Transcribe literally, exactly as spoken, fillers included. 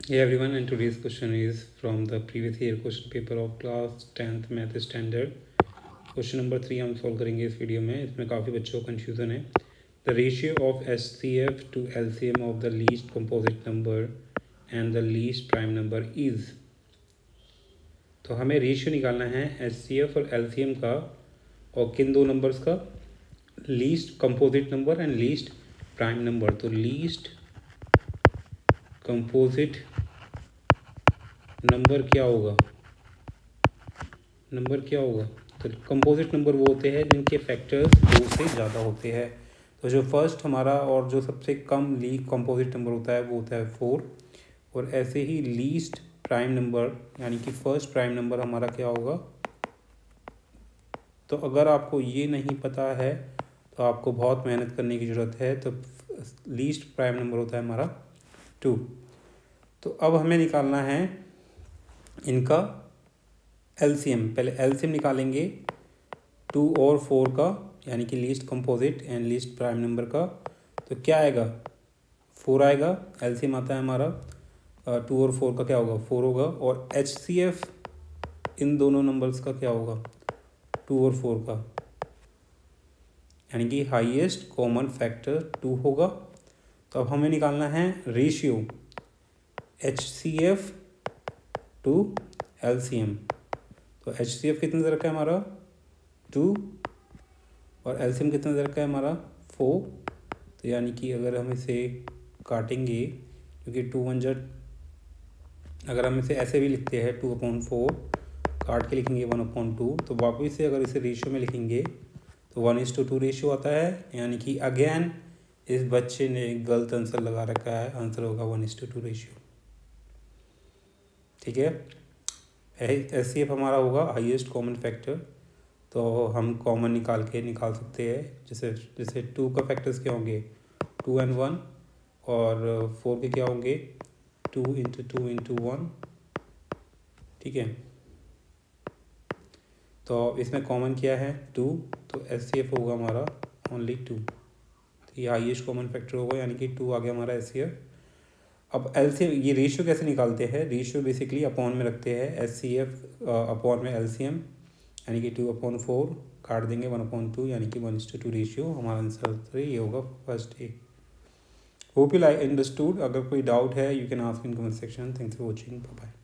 Hey everyone, and today's question is from the previous year question paper of class tenth math standard. Question number three हम solve करेंगे इस video में. इसमें काफ़ी बच्चों को कन्फ्यूज़न है. The ratio of H C F to L C M of the least composite number and the least prime number is. तो हमें रेशियो निकालना है एच सी एफ और एल सी एम का, और किन दो नंबर्स का, least composite number and least prime number. तो लीस्ट कंपोजिट नंबर क्या होगा, नंबर क्या होगा तो कंपोजिट नंबर वो होते हैं जिनके फैक्टर्स दो से ज़्यादा होते हैं. तो जो फर्स्ट हमारा और जो सबसे कम ली कंपोजिट नंबर होता है वो होता है फोर. और ऐसे ही लीस्ट प्राइम नंबर यानी कि फर्स्ट प्राइम नंबर हमारा क्या होगा. तो अगर आपको ये नहीं पता है तो आपको बहुत मेहनत करने की ज़रूरत है. तो लीस्ट प्राइम नंबर होता है हमारा टू. तो अब हमें निकालना है इनका एलसीएम. पहले एलसीएम निकालेंगे टू और फोर का, यानी कि least composite and least prime number का. तो क्या आएगा, फोर आएगा. एलसीएम आता है हमारा टू और फोर का, क्या होगा, फोर होगा. और एच सी एफ इन दोनों नंबर्स का क्या होगा, टू और फोर का, यानी कि हाईएस्ट कॉमन फैक्टर टू होगा. तो अब हमें निकालना है ratio H C F to L C M. तो एच सी एफ कितने दर का है हमारा, टू, और एल सी एम कितने दर का है हमारा, फोर. तो यानी कि अगर हम इसे काटेंगे, क्योंकि टू वन जट, अगर हम इसे ऐसे भी लिखते हैं टू अपॉन फोर, काट के लिखेंगे वन अपॉन टू, तो वापस से अगर इसे रेशियो में लिखेंगे तो one is to two ratio आता है. यानी कि अगेन इस बच्चे ने गलत आंसर लगा रखा है. आंसर होगा one is to two ratio. ठीक है. एच सी एफ हमारा होगा हाईएस्ट कॉमन फैक्टर. तो हम कॉमन निकाल के निकाल सकते हैं. जैसे जैसे टू का फैक्टर्स क्या होंगे, टू एंड वन, और फोर के क्या होंगे, two into two into one. ठीक है. तो इसमें कॉमन क्या है, टू. तो एच सी एफ होगा हमारा ओनली टू. तो ये हाईएस्ट कॉमन फैक्टर होगा, यानी कि टू आ गया हमारा एच सी एफ. अब एल सी ये रेशियो कैसे निकालते हैं, रेशियो बेसिकली अपॉन में रखते हैं. एच सी एफ अपॉन में एल सी एम, यानी कि टू अपॉन फोर, काट देंगे वन अपॉन टू, यानी कि one is to two ratio. हमारा आंसर ये होगा first A. Hope you like understood. अगर कोई डाउट है you can ask in comment section. Thanks for watching. Bye bye.